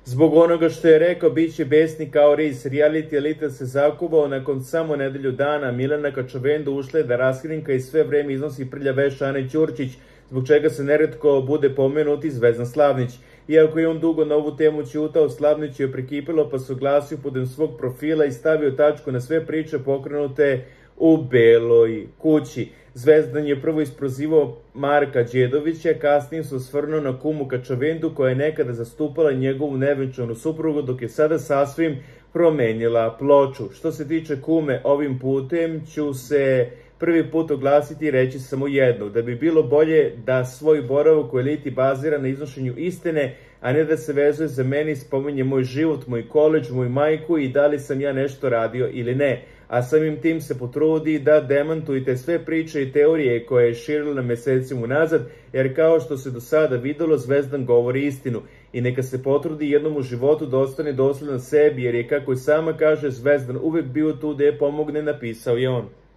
Zbog onoga što je rekao, bit će besni kao ris. Reality elita se zakuvao nakon samo nedelju dana. Milena Kačavenda ušla je da raskrinka i sve vreme iznosi prlja veš Ane Ćurčić, zbog čega se neretko bude pomenuti Zvezdan Slavnić. Iako je on dugo na ovu temu ćutao, Slavnić je prekipilo pa se oglasio putem svog profila i stavio tačku na sve priče pokrenute u Beloj kući. Zvezdan je prvo isprozivao Marka Đedovića, kasnije se osvrnuo na kumu Kačavendu koja je nekada zastupala njegovu nevenčanu suprugu, dok je sada sasvim promenila ploču. Što se tiče kume, ovim putem ću se prvi put oglasiti i reći samo jedno, da bi bilo bolje da svoj boravak u eliti bazira na iznošenju istine, a ne da se vezuje za mene i spominje moj život, moj koledž, moju majku i da li sam ja nešto radio ili ne. A samim tim se potrudi da demantujete sve priče i teorije koje je širila mesecima unazad, jer kao što se do sada videlo, Zvezdan govori istinu. I neka se potrudi jednom u životu da ostane dosledan sebi, jer je, kako i sama kaže, Zvezdan uvek bio tu da je pomogne, napisao je on.